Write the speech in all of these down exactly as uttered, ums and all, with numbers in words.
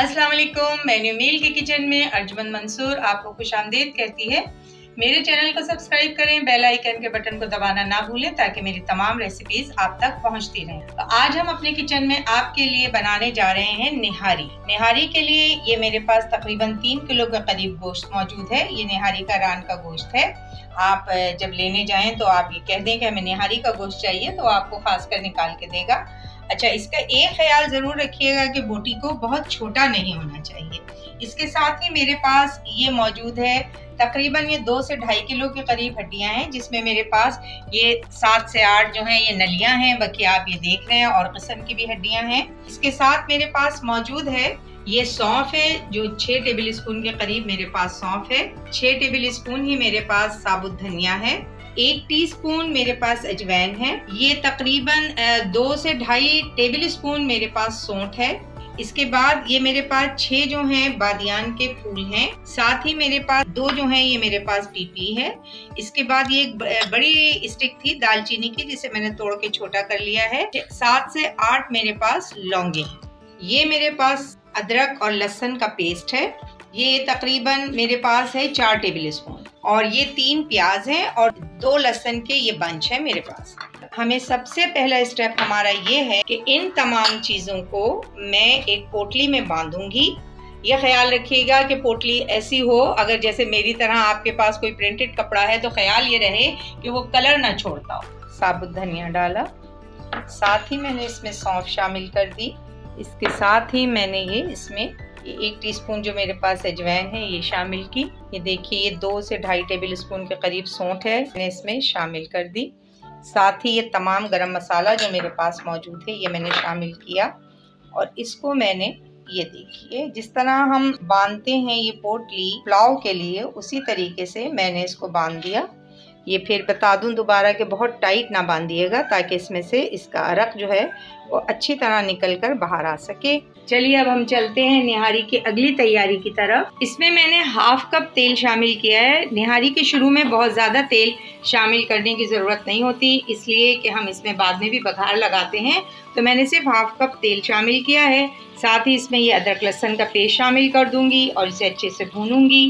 अस्सलाम वालेकुम। मेन्यू मील के किचन में अर्जुमंद मंसूर आपको खुशामदीद कहती है। मेरे चैनल को सब्सक्राइब करें, बेल आइकन के बटन को दबाना ना भूलें ताकि मेरी तमाम रेसिपीज आप तक पहुंचती रहें। तो आज हम अपने किचन में आपके लिए बनाने जा रहे हैं निहारी। निहारी के लिए ये मेरे पास तकरीबन तीन किलो के करीब गोश्त मौजूद है। ये निहारी का रान का गोश्त है। आप जब लेने जाएं तो आप ये कह दें कि हमें निहारी का गोश्त चाहिए, तो आपको खास कर निकाल के देगा। अच्छा, इसका एक ख्याल जरूर रखिएगा कि बोटी को बहुत छोटा नहीं होना चाहिए। इसके साथ ही मेरे पास ये मौजूद है तकरीबन ये दो से ढाई किलो के करीब हड्डियां हैं, जिसमें मेरे पास ये सात से आठ जो हैं ये नलियां हैं, बाकी आप ये देख रहे हैं और किस्म की भी हड्डियां हैं। इसके साथ मेरे पास मौजूद है ये सौंफ है, जो छह टेबल स्पून के करीब मेरे पास सौंफ है। छह टेबल स्पून ही मेरे पास साबुत धनिया है। एक टीस्पून मेरे पास अजवाइन है। ये तकरीबन दो से ढाई टेबल स्पून मेरे पास सौंठ है। इसके बाद ये मेरे पास छह जो हैं बादियान के फूल हैं। साथ ही मेरे पास दो जो हैं ये मेरे पास पीपी है। इसके बाद ये एक बड़ी स्टिक थी दालचीनी की, जिसे मैंने तोड़ के छोटा कर लिया है। सात से आठ मेरे पास लौंगे हैं। ये मेरे पास अदरक और लहसुन का पेस्ट है। ये तकरीबन मेरे पास है चार टेबल स्पून। और ये तीन प्याज हैं और दो लहसुन के ये बंच है मेरे पास। हमें सबसे पहला स्टेप हमारा ये है कि इन तमाम चीज़ों को मैं एक पोटली में बांधूंगी। ये ख्याल रखिएगा कि पोटली ऐसी हो, अगर जैसे मेरी तरह आपके पास कोई प्रिंटेड कपड़ा है तो ख्याल ये रहे कि वो कलर ना छोड़ता हो। साबुत धनिया डाला, साथ ही मैंने इसमें सौंफ शामिल कर दी। इसके साथ ही मैंने ये इसमें एक टीस्पून जो मेरे पास अजवाइन है ये शामिल की। ये देखिए ये दो से ढाई टेबल स्पून के करीब सौंठ है, मैंने इसमें शामिल कर दी। साथ ही ये तमाम गरम मसाला जो मेरे पास मौजूद है ये मैंने शामिल किया। और इसको मैंने ये देखिए जिस तरह हम बांधते हैं ये पोटली पुलाव के लिए, उसी तरीके से मैंने इसको बांध दिया। ये फिर बता दूं दोबारा कि बहुत टाइट ना बांधिएगा, ताकि इसमें से इसका अरक जो है वो अच्छी तरह निकल कर बाहर आ सके। चलिए अब हम चलते हैं निहारी की अगली तैयारी की तरफ। इसमें मैंने हाफ कप तेल शामिल किया है। निहारी के शुरू में बहुत ज़्यादा तेल शामिल करने की ज़रूरत नहीं होती, इसलिए कि हम इसमें बाद में भी बघार लगाते हैं। तो मैंने सिर्फ हाफ कप तेल शामिल किया है। साथ ही इसमें ये अदरक लहसुन का पेस्ट शामिल कर दूंगी और इसे अच्छे से भूनूंगी।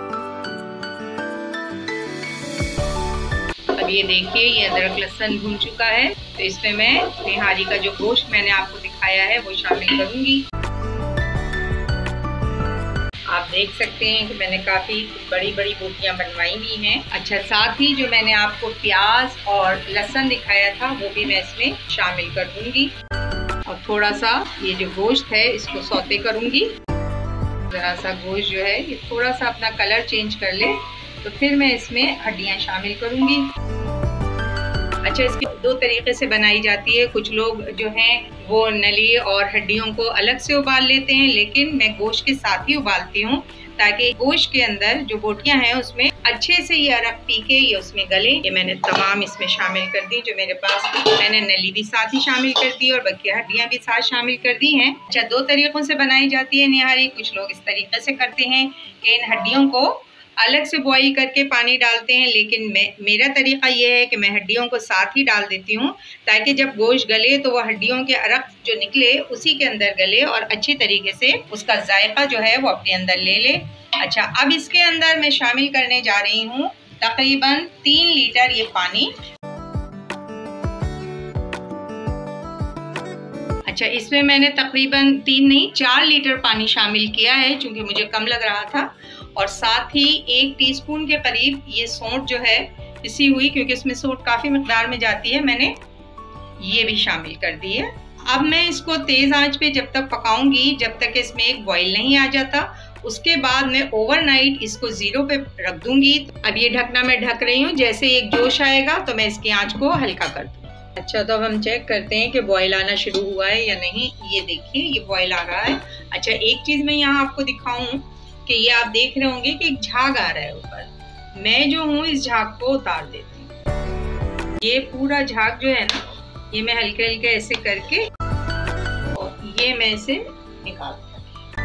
अब ये देखिए ये अदरक लहसुन भून चुका है, तो इसमें मैं निहारी का जो गोश्त मैंने आपको दिखाया है वो शामिल करूंगी। आप देख सकते हैं कि मैंने काफ़ी बड़ी बड़ी बोटियां बनवाई हुई हैं। अच्छा, साथ ही जो मैंने आपको प्याज और लहसुन दिखाया था वो भी मैं इसमें शामिल कर दूंगी। और थोड़ा सा ये जो गोश्त है इसको सौते करूंगी। ज़रा सा गोश्त जो है ये थोड़ा सा अपना कलर चेंज कर ले, तो फिर मैं इसमें हड्डियां शामिल करूंगी। अच्छा, इसकी दो तरीके से बनाई जाती है। कुछ लोग जो हैं वो नली और हड्डियों को अलग से उबाल लेते हैं, लेकिन मैं गोश्त के साथ ही उबालती हूँ, ताकि गोश्त के अंदर जो बोटियां हैं उसमें अच्छे से ये अरक पी के ये उसमें गले। ये मैंने तमाम इसमें शामिल कर दी जो मेरे पास थी। मैंने नली भी साथ ही शामिल कर दी और बाकी हड्डियां भी साथ शामिल कर दी हैं। अच्छा, दो तरीकों से बनाई जाती है निहारी। कुछ लोग इस तरीके से करते हैं कि इन हड्डियों को अलग से बॉईल करके पानी डालते हैं, लेकिन मैं मेरा तरीका ये है कि मैं हड्डियों को साथ ही डाल देती हूँ, ताकि जब गोश्त गले तो वह हड्डियों के अरक जो निकले उसी के अंदर गले और अच्छी तरीके से उसका जायका जो है वो अपने अंदर ले ले। अच्छा, अब इसके अंदर मैं शामिल करने जा रही हूँ तकरीबन तीन लीटर ये पानी। अच्छा, इसमें मैंने तकरीबन तीन नहीं चार लीटर पानी शामिल किया है, चूँकि मुझे कम लग रहा था। और साथ ही एक टीस्पून के करीब ये सौंठ जो है पिसी हुई, क्योंकि इसमें सौंठ काफ़ी मिकदार में जाती है, मैंने ये भी शामिल कर दी है। अब मैं इसको तेज़ आंच पे जब तक पकाऊंगी जब तक इसमें एक बॉईल नहीं आ जाता। उसके बाद मैं ओवरनाइट इसको ज़ीरो पे रख दूंगी। अब ये ढकना मैं ढक रही हूँ, जैसे एक जोश आएगा तो मैं इसकी आँच को हल्का कर दूँ। अच्छा, तो अब हम चेक करते हैं कि बॉईल आना शुरू हुआ है या नहीं। ये देखिए ये बॉईल आ रहा है। अच्छा, एक चीज़ मैं यहाँ आपको दिखाऊँ कि ये आप देख रहे होंगे कि एक झाग आ रहा है ऊपर। मैं जो हूँ इस झाग को उतार देती हूँ। ये पूरा झाग जो है ना, ये मैं हल्के हल्के ऐसे करके और ये मैं इसे निकालती हूँ,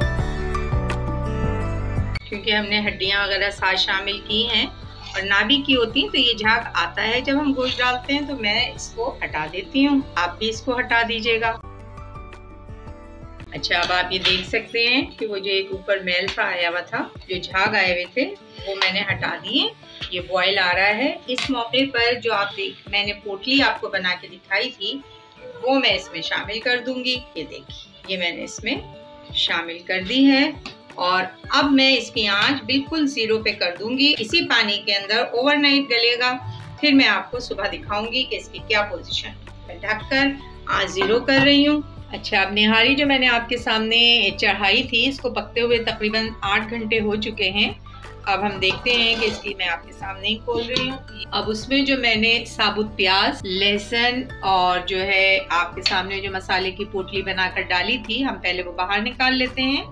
क्योंकि हमने हड्डियाँ वगैरह साथ शामिल की हैं और नाभि की होती हैं, तो ये झाग आता है जब हम गोश्त डालते हैं। तो मैं इसको हटा देती हूँ, आप भी इसको हटा दीजिएगा। अच्छा, अब आप ये देख सकते हैं कि वो जो एक ऊपर मैल सा आया हुआ था, जो झाग आए हुए थे, वो मैंने हटा दिए। ये बॉयल आ रहा है। इस मौके पर जो आप देख मैंने पोटली आपको बना के दिखाई थी, वो मैं इसमें शामिल कर दूंगी। ये देखिए, ये मैंने इसमें शामिल कर दी है और अब मैं इसकी आंच बिल्कुल जीरो पे कर दूंगी। इसी पानी के अंदर ओवरनाइट गलेगा, फिर मैं आपको सुबह दिखाऊंगी कि इसकी क्या पोजीशन। मैं ढककर आंच जीरो कर रही हूँ। अच्छा, अब निहारी जो मैंने आपके सामने चढ़ाई थी, इसको पकते हुए तकरीबन आठ घंटे हो चुके हैं। अब हम देखते हैं कि इसकी मैं आपके सामने ही खोल रही हूँ। अब उसमें जो मैंने साबुत प्याज, लहसुन और जो है आपके सामने जो मसाले की पोटली बनाकर डाली थी, हम पहले वो बाहर निकाल लेते हैं।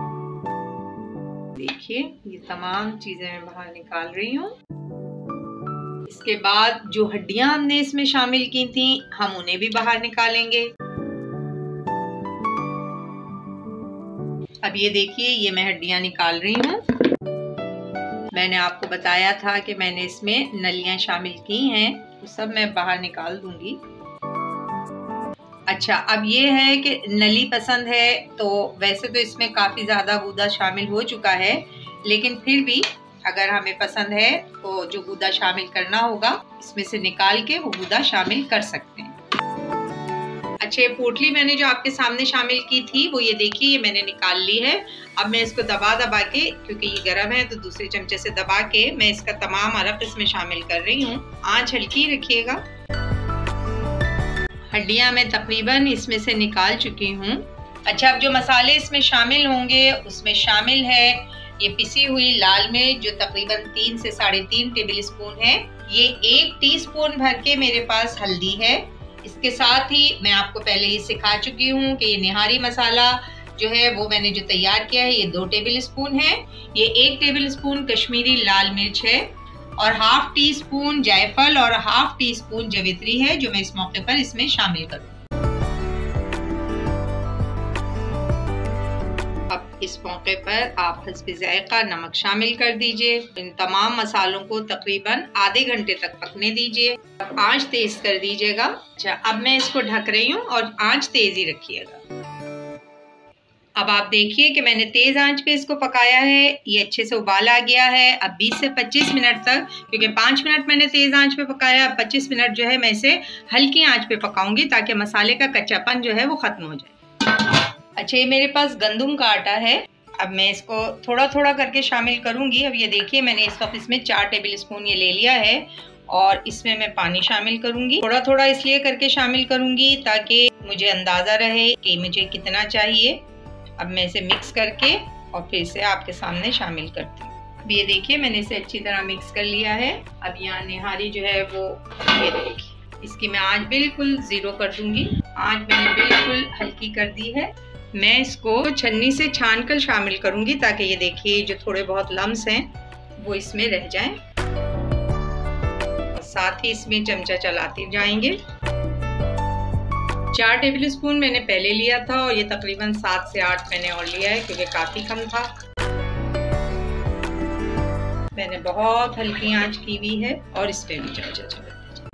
देखिए, ये तमाम चीजें मैं बाहर निकाल रही हूँ। इसके बाद जो हड्डियां हमने इसमें शामिल की थी, हम उन्हें भी बाहर निकालेंगे। अब ये देखिए, ये मैं हड्डियां निकाल रही हूँ। मैंने आपको बताया था कि मैंने इसमें नलियां शामिल की हैं, तो सब मैं बाहर निकाल दूंगी। अच्छा, अब ये है कि नली पसंद है तो वैसे तो इसमें काफ़ी ज़्यादा गूदा शामिल हो चुका है, लेकिन फिर भी अगर हमें पसंद है तो जो गूदा शामिल करना होगा, इसमें से निकाल के वो गूदा शामिल कर सकते हैं। अच्छा, ये पोटली मैंने जो आपके सामने शामिल की थी, वो ये देखिए, ये मैंने निकाल ली है। अब मैं इसको दबा दबा के, क्योंकि ये गर्म है तो दूसरे चमचे से दबा के मैं इसका तमाम अरक इसमें शामिल कर रही हूँ। आंच हल्की रखिएगा। हड्डियाँ मैं तकरीबन इसमें से निकाल चुकी हूँ। अच्छा, अब जो मसाले इसमें शामिल होंगे, उसमें शामिल है ये पिसी हुई लाल मिर्च, जो तकरीबन तीन से साढ़े तीन टेबल स्पून है। ये एक टीस्पून भर के मेरे पास हल्दी है। इसके साथ ही मैं आपको पहले ही सिखा चुकी हूँ कि ये निहारी मसाला जो है वो मैंने जो तैयार किया है, ये दो टेबल स्पून है। ये एक टेबल स्पून कश्मीरी लाल मिर्च है और हाफ टी स्पून जायफल और हाफ टी स्पून जवित्री है, जो मैं इस मौके पर इसमें शामिल करूँ। अब इस मौके पर आप हस्बे जायका नमक शामिल कर दीजिए। इन तमाम मसालों को तकरीबन आधे घंटे तक पकने दीजिए। अब आंच तेज कर दीजिएगा। अच्छा, अब मैं इसको ढक रही हूँ और आंच तेज ही रखिएगा। अब आप देखिए कि मैंने तेज आंच पे इसको पकाया है। ये अच्छे से उबाल आ गया है। अब बीस से पच्चीस मिनट तक, क्योंकि पाँच मिनट मैंने तेज आंच पे पकाया, अब पच्चीस मिनट जो है मैं इसे हल्की आंच पे पकाऊंगी ताकि मसाले का कच्चापन जो है वो खत्म हो जाए। अच्छा, ये मेरे पास गंदम का आटा है। अब मैं इसको थोड़ा थोड़ा करके शामिल करूंगी। अब ये देखिए, मैंने इस वक्त इसमें चार टेबल स्पून ये ले लिया है और इसमें मैं पानी शामिल करूंगी। थोड़ा थोड़ा इसलिए करके शामिल करूंगी ताकि मुझे अंदाजा रहे कि मुझे कितना चाहिए। अब मैं इसे मिक्स करके और फिर से आपके सामने शामिल करती हूँ। अब ये देखिए, मैंने इसे अच्छी तरह मिक्स कर लिया है। अब यहाँ निहारी जो है वो ये देखिए, इसकी मैं आंच बिल्कुल जीरो कर दूंगी। आंच मैंने बिल्कुल हल्की कर दी है। मैं इसको छन्नी से छानकर शामिल करूंगी ताकि ये देखिए जो थोड़े बहुत लम्स हैं वो इसमें रह जाएं। साथ ही इसमें चमचा चलाते जाएंगे। चार टेबल स्पून मैंने पहले लिया था और ये तकरीबन सात से आठ मैंने और लिया है क्योंकि काफी कम था। मैंने बहुत हल्की आंच की हुई है और इस पे भी चमचा चला।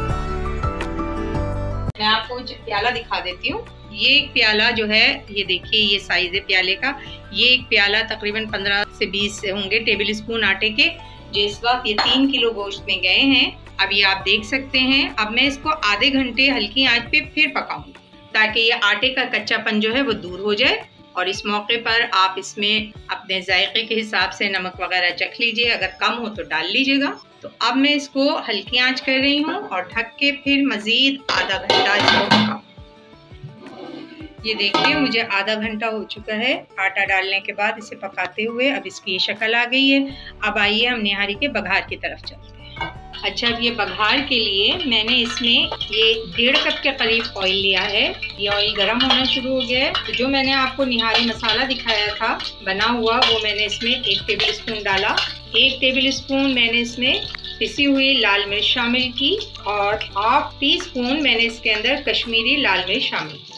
मैं आपको प्याला दिखा देती हूँ। ये एक प्याला जो है, ये देखिए, ये साइज है प्याले का। ये एक प्याला तकरीबन पंद्रह से बीस होंगे टेबल स्पून आटे के, जो इस वक्त ये तीन किलो गोश्त में गए हैं। अब ये आप देख सकते हैं। अब मैं इसको आधे घंटे हल्की आंच पे फिर पकाऊंगी ताकि ये आटे का कच्चापन जो है वो दूर हो जाए। और इस मौके पर आप इसमें अपने जायके के हिसाब से नमक वगैरह चख लीजिए, अगर कम हो तो डाल लीजिएगा। तो अब मैं इसको हल्की आंच कर रही हूँ और ढक के फिर मजीद आधा घंटा इसको पकाऊं। ये देखिए, मुझे आधा घंटा हो चुका है आटा डालने के बाद इसे पकाते हुए। अब इसकी ये शक्ल आ गई है। अब आइए हम निहारी के बघार की तरफ चलते हैं। अच्छा, अब ये बघार के लिए मैंने इसमें ये डेढ़ कप के करीब ऑयल लिया है। ये ऑयल गर्म होना शुरू हो गया है। तो जो मैंने आपको निहारी मसाला दिखाया था बना हुआ, वो मैंने इसमें एक टेबल स्पून डाला। एक टेबल स्पून मैंने इसमें पिसी हुई लाल मिर्च शामिल की और हाफ टी स्पून मैंने इसके अंदर कश्मीरी लाल मिर्च शामिल की।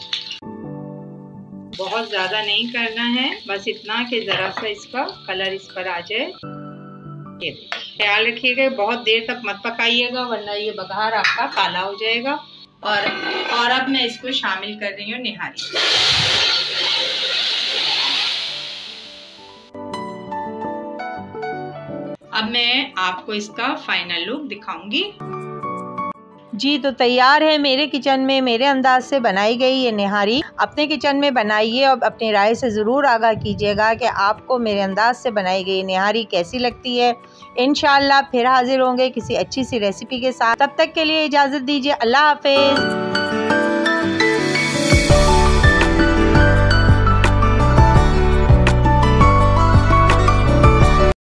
बहुत ज़्यादा नहीं करना है, बस इतना कि ज़रा सा इसका कलर इस पर आ जाए। ये ख्याल रखिएगा, बहुत देर तक मत पकाइएगा वरना ये बघार आपका काला हो जाएगा। और और अब मैं इसको शामिल कर रही हूँ निहारी। मैं आपको इसका फाइनल लुक दिखाऊंगी। जी तो तैयार है मेरे किचन में मेरे अंदाज से बनाई गई ये निहारी। अपने किचन में बनाइए और अपनी राय से ज़रूर आगाह कीजिएगा कि आपको मेरे अंदाज से बनाई गई निहारी कैसी लगती है। इंशाअल्लाह फिर हाजिर होंगे किसी अच्छी सी रेसिपी के साथ। तब तक के लिए इजाज़त दीजिए। अल्लाह हाफिज़।